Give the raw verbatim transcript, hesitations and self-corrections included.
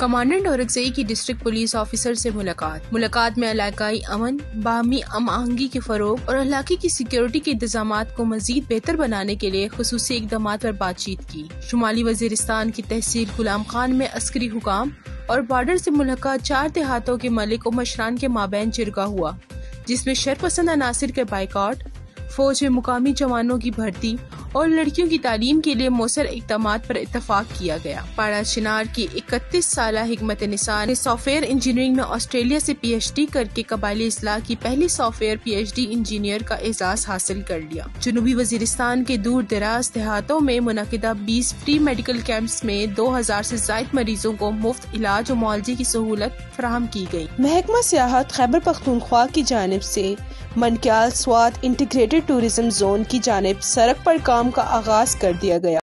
Commandant اور اکزئی کی district police officer سے ملاقات ملاقات میں علاقائی امن، باہمی ہم آہنگی کے فروغ اور علاقے کی سیکیورٹی کے انتظامات کو مزید بہتر بنانے کے لیے خصوصی اقدامات پر بات چیت کی۔ شمالی وزیرستان کی تحصیل غلام خان میں عسکری حکام اور بارڈر سے ملحقہ چار دیہاتوں کے ملک و مشران کے مابین جرگہ ہوا، جس میں شرپسند عناصر کے بائیکاٹ، فوج میں مقامی جوانوں کی بھرتی اور لڑکیوں کی تعلیم کے لیے مؤثر اقدامات پر اتفاق کیا گیا۔ پاڑا چنار کی اکتیس سالہ حکمت نثار نے سافٹ ویئر انجینئرنگ میں آسٹریلیا سے پی ایچ ڈی کر کے قبائلی اصلاح کی پہلی software P H D engineer کا اعزاز حاصل کر لیا۔ جنوبی وزیرستان کے دور دراز دیہاتوں میں منعقدہ بیس فری میڈیکل کیمپس میں دو ہزار سے زائد مریضوں کو مفت علاج و معالجے کی سہولت فراہم کی گئی۔ محکمہ سیاحت خیبر پختونخوا کی جانب سے Mankial Swat integrated tourism zone کی جانب سڑک پر کام کا آغاز کر دیا گیا۔